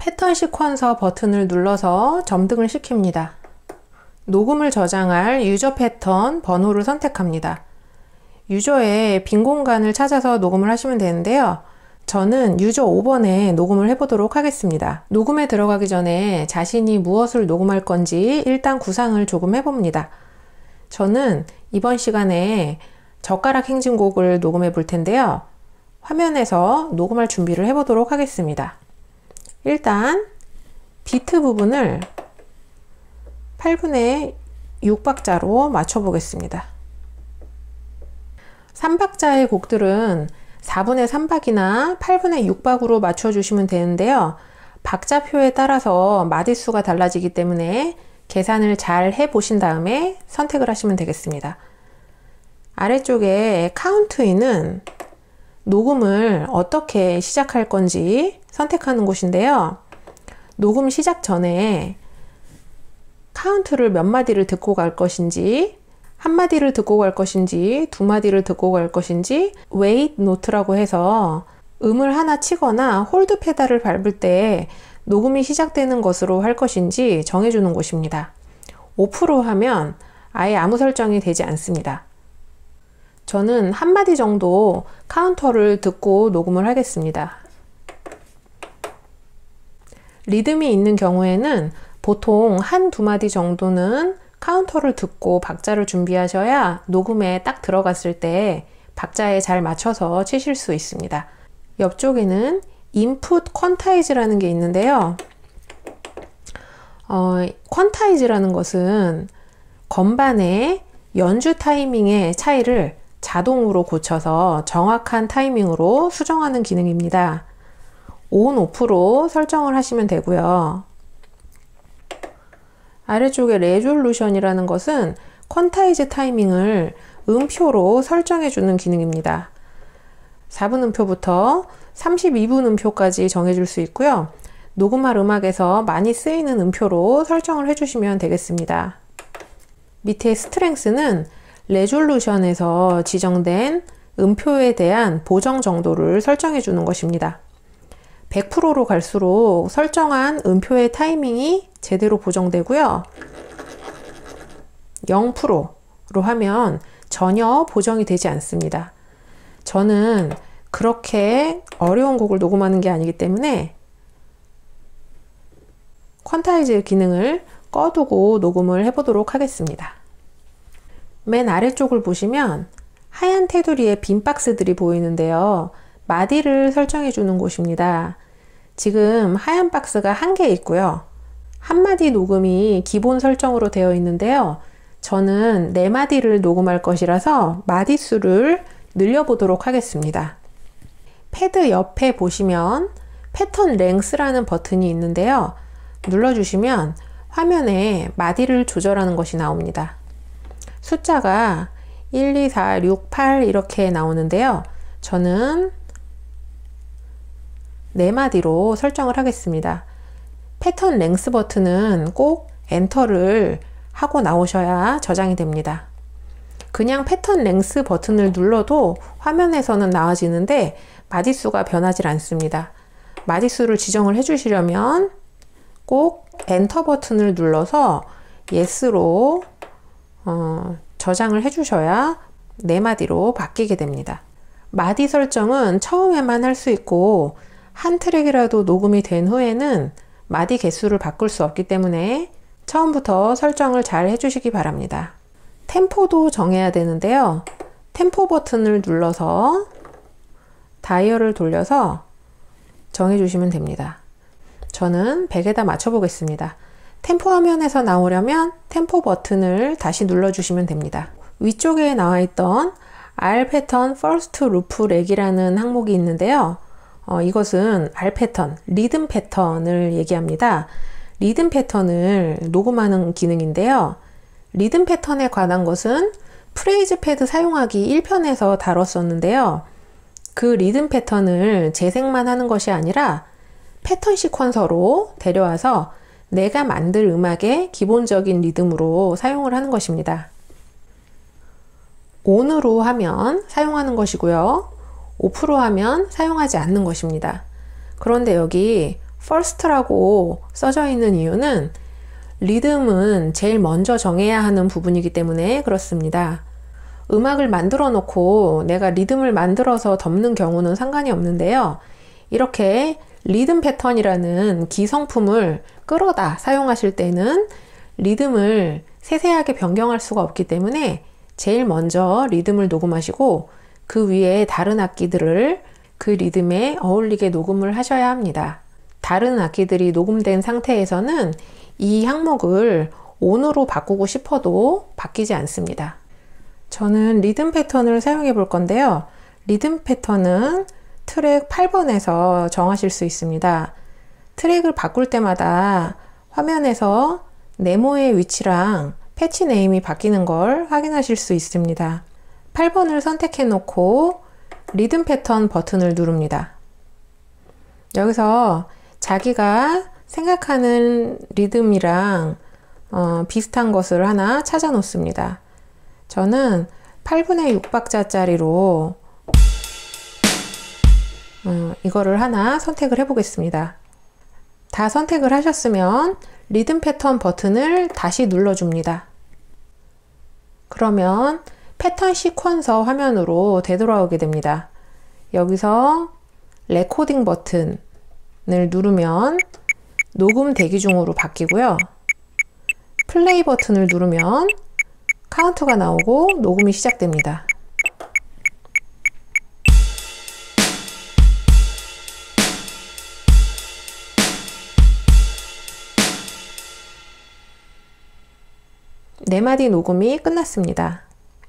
패턴 시퀀서 버튼을 눌러서 점등을 시킵니다. 녹음을 저장할 유저 패턴 번호를 선택합니다. 유저의 빈 공간을 찾아서 녹음을 하시면 되는데요. 저는 유저 5번에 녹음을 해보도록 하겠습니다. 녹음에 들어가기 전에 자신이 무엇을 녹음할 건지 일단 구상을 조금 해봅니다. 저는 이번 시간에 젓가락 행진곡을 녹음해 볼 텐데요. 화면에서 녹음할 준비를 해보도록 하겠습니다. 일단 비트 부분을 8분의 6박자로 맞춰 보겠습니다. 3박자의 곡들은 4분의 3박이나 8분의 6박으로 맞춰 주시면 되는데요. 박자표에 따라서 마디수가 달라지기 때문에 계산을 잘 해 보신 다음에 선택을 하시면 되겠습니다. 아래쪽에 카운트인은 녹음을 어떻게 시작할 건지 선택하는 곳인데요. 녹음 시작 전에 카운트를 몇 마디를 듣고 갈 것인지, 한 마디를 듣고 갈 것인지, 두 마디를 듣고 갈 것인지, 웨이트 노트라고 해서 음을 하나 치거나 홀드 페달을 밟을 때 녹음이 시작되는 것으로 할 것인지 정해주는 곳입니다. 오프로 하면 아예 아무 설정이 되지 않습니다. 저는 한 마디 정도 카운터를 듣고 녹음을 하겠습니다. 리듬이 있는 경우에는 보통 한 두 마디 정도는 카운터를 듣고 박자를 준비하셔야 녹음에 딱 들어갔을 때 박자에 잘 맞춰서 치실 수 있습니다. 옆쪽에는 인풋 퀀타이즈라는 게 있는데요. 퀀타이즈라는 것은 건반의 연주 타이밍의 차이를 자동으로 고쳐서 정확한 타이밍으로 수정하는 기능입니다. 온, 오프로 설정을 하시면 되고요. 아래쪽에 레졸루션이라는 것은 퀀타이즈 타이밍을 음표로 설정해 주는 기능입니다. 4분 음표부터 32분 음표까지 정해줄 수 있고요. 녹음할 음악에서 많이 쓰이는 음표로 설정을 해주시면 되겠습니다. 밑에 스트렝스는 레졸루션에서 지정된 음표에 대한 보정 정도를 설정해 주는 것입니다. 100%로 갈수록 설정한 음표의 타이밍이 제대로 보정되고요. 0%로 하면 전혀 보정이 되지 않습니다. 저는 그렇게 어려운 곡을 녹음하는 게 아니기 때문에 퀀타이즈 기능을 꺼두고 녹음을 해보도록 하겠습니다. 맨 아래쪽을 보시면 하얀 테두리에 빈 박스들이 보이는데요. 마디를 설정해 주는 곳입니다. 지금 하얀 박스가 한 개 있고요. 한 마디 녹음이 기본 설정으로 되어 있는데요. 저는 4마디를 녹음할 것이라서 마디수를 늘려보도록 하겠습니다. 패드 옆에 보시면 패턴 랭스라는 버튼이 있는데요. 눌러주시면 화면에 마디를 조절하는 것이 나옵니다. 숫자가 1, 2, 4, 6, 8 이렇게 나오는데요. 저는 4마디로 설정을 하겠습니다. 패턴 랭스 버튼은 꼭 엔터를 하고 나오셔야 저장이 됩니다. 그냥 패턴 랭스 버튼을 눌러도 화면에서는 나와지는데 마디수가 변하지 않습니다. 마디수를 지정을 해주시려면 꼭 엔터 버튼을 눌러서 yes로 저장을 해주셔야 4마디로 바뀌게 됩니다. 마디 설정은 처음에만 할 수 있고 한 트랙이라도 녹음이 된 후에는 마디 개수를 바꿀 수 없기 때문에 처음부터 설정을 잘 해주시기 바랍니다. 템포도 정해야 되는데요. 템포 버튼을 눌러서 다이얼을 돌려서 정해주시면 됩니다. 저는 100에다 맞춰 보겠습니다. 템포 화면에서 나오려면 템포 버튼을 다시 눌러주시면 됩니다. 위쪽에 나와 있던 R 패턴 First Loop Leg이라는 항목이 있는데요. 이것은 R 패턴, 리듬 패턴을 얘기합니다. 리듬 패턴을 녹음하는 기능인데요. 리듬 패턴에 관한 것은 프레이즈 패드 사용하기 1편에서 다뤘었는데요. 그 리듬 패턴을 재생만 하는 것이 아니라 패턴 시퀀서로 데려와서 내가 만들 음악의 기본적인 리듬으로 사용을 하는 것입니다. ON으로 하면 사용하는 것이고요. 오프로 하면 사용하지 않는 것입니다. 그런데 여기 first라고 써져 있는 이유는 리듬은 제일 먼저 정해야 하는 부분이기 때문에 그렇습니다. 음악을 만들어 놓고 내가 리듬을 만들어서 덮는 경우는 상관이 없는데요. 이렇게 리듬 패턴이라는 기성품을 끌어다 사용하실 때는 리듬을 세세하게 변경할 수가 없기 때문에 제일 먼저 리듬을 녹음하시고 그 위에 다른 악기들을 그 리듬에 어울리게 녹음을 하셔야 합니다. 다른 악기들이 녹음된 상태에서는 이 항목을 ON으로 바꾸고 싶어도 바뀌지 않습니다. 저는 리듬 패턴을 사용해 볼 건데요. 리듬 패턴은 트랙 8번에서 정하실 수 있습니다. 트랙을 바꿀 때마다 화면에서 네모의 위치랑 패치 네임이 바뀌는 걸 확인하실 수 있습니다. 8번을 선택해 놓고 리듬 패턴 버튼을 누릅니다. 여기서 자기가 생각하는 리듬이랑 비슷한 것을 하나 찾아 놓습니다. 저는 8분의 6박자짜리로 이거를 하나 선택을 해 보겠습니다. 다 선택을 하셨으면 리듬 패턴 버튼을 다시 눌러줍니다. 그러면 패턴 시퀀서 화면으로 되돌아오게 됩니다. 여기서 레코딩 버튼을 누르면 녹음 대기 중으로 바뀌고요. 플레이 버튼을 누르면 카운트가 나오고 녹음이 시작됩니다. 네 마디 녹음이 끝났습니다.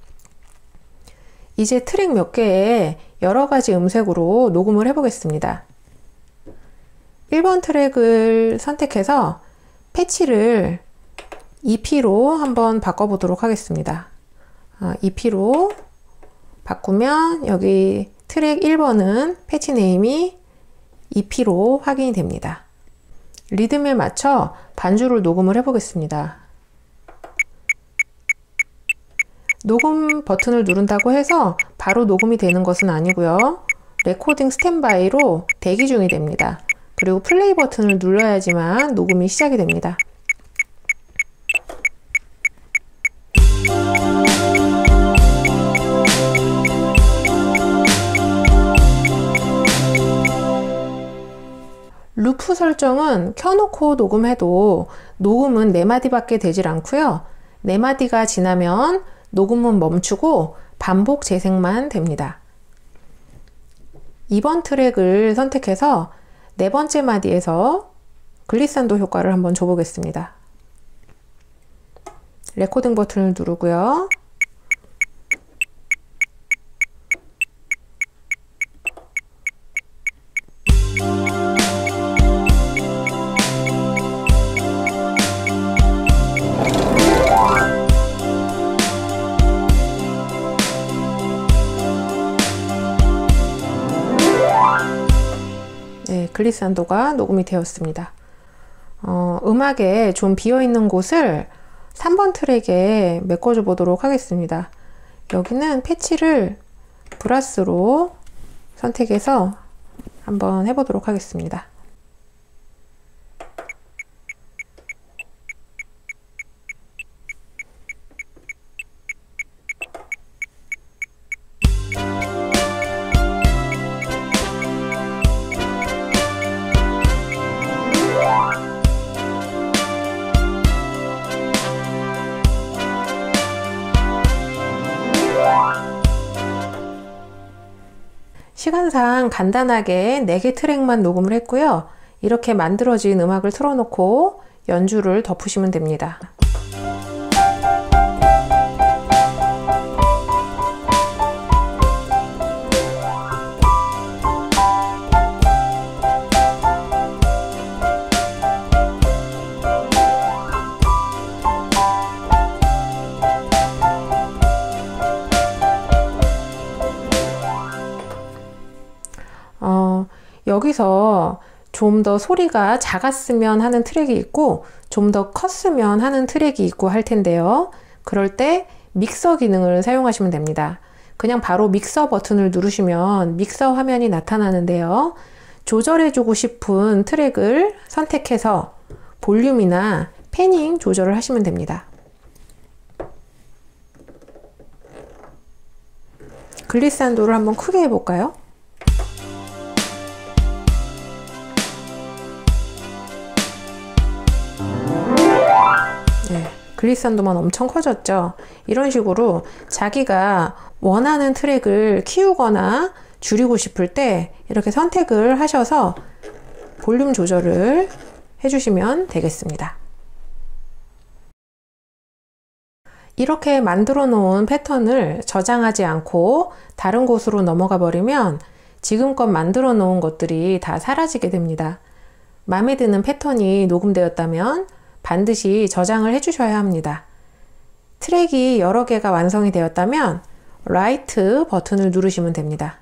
이제 트랙 몇 개에 여러 가지 음색으로 녹음을 해 보겠습니다. 1번 트랙을 선택해서 패치를 EP로 한번 바꿔보도록 하겠습니다. EP로 바꾸면 여기 트랙 1번은 패치 네임이 EP로 확인이 됩니다. 리듬에 맞춰 반주를 녹음을 해 보겠습니다. 녹음 버튼을 누른다고 해서 바로 녹음이 되는 것은 아니고요. 레코딩 스탠바이로 대기 중이 됩니다. 그리고 플레이 버튼을 눌러야지만 녹음이 시작이 됩니다. 루프 설정은 켜놓고 녹음해도 녹음은 4마디밖에 되질 않고요. 4마디가 지나면 녹음은 멈추고 반복 재생만 됩니다. 2번 트랙을 선택해서 4번째 마디에서 글리산도 효과를 한번 줘보겠습니다. 레코딩 버튼을 누르고요. 네, 글리산도가 녹음이 되었습니다. 음악에 좀 비어있는 곳을 3번 트랙에 메꿔줘 보도록 하겠습니다. 여기는 패치를 브라스로 선택해서 한번 해보도록 하겠습니다. 시간상 간단하게 4개 트랙만 녹음을 했고요. 이렇게 만들어진 음악을 틀어놓고 연주를 덮으시면 됩니다. 여기서 좀 더 소리가 작았으면 하는 트랙이 있고 좀 더 컸으면 하는 트랙이 있고 할 텐데요. 그럴 때 믹서 기능을 사용하시면 됩니다. 그냥 바로 믹서 버튼을 누르시면 믹서 화면이 나타나는데요. 조절해주고 싶은 트랙을 선택해서 볼륨이나 패닝 조절을 하시면 됩니다. 글리산도를 한번 크게 해볼까요? 네, 글리산도만 엄청 커졌죠. 이런 식으로 자기가 원하는 트랙을 키우거나 줄이고 싶을 때 이렇게 선택을 하셔서 볼륨 조절을 해주시면 되겠습니다. 이렇게 만들어 놓은 패턴을 저장하지 않고 다른 곳으로 넘어가 버리면 지금껏 만들어 놓은 것들이 다 사라지게 됩니다. 마음에 드는 패턴이 녹음되었다면 반드시 저장을 해주셔야 합니다. 트랙이 여러 개가 완성이 되었다면 라이트 버튼을 누르시면 됩니다.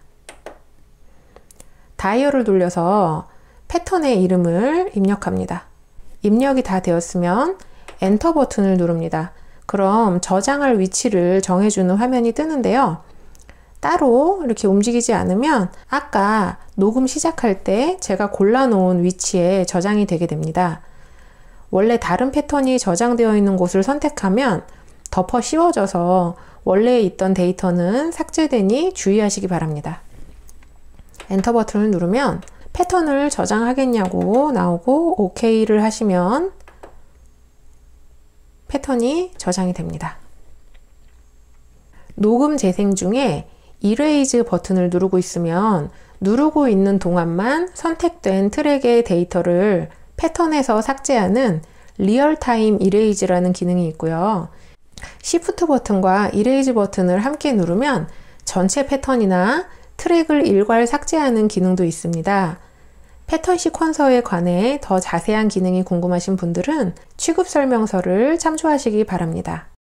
다이얼을 돌려서 패턴의 이름을 입력합니다. 입력이 다 되었으면 엔터 버튼을 누릅니다. 그럼 저장할 위치를 정해주는 화면이 뜨는데요. 따로 이렇게 움직이지 않으면 아까 녹음 시작할 때 제가 골라놓은 위치에 저장이 되게 됩니다. 원래 다른 패턴이 저장되어 있는 곳을 선택하면 덮어 씌워져서 원래 있던 데이터는 삭제되니 주의하시기 바랍니다. 엔터 버튼을 누르면 패턴을 저장하겠냐고 나오고 OK를 하시면 패턴이 저장이 됩니다. 녹음 재생 중에 이레이즈 버튼을 누르고 있으면 누르고 있는 동안만 선택된 트랙의 데이터를 패턴에서 삭제하는 리얼타임 이레이즈라는 기능이 있고요. Shift 버튼과 이레이즈 버튼을 함께 누르면 전체 패턴이나 트랙을 일괄 삭제하는 기능도 있습니다. 패턴 시퀀서에 관해 더 자세한 기능이 궁금하신 분들은 취급 설명서를 참조하시기 바랍니다.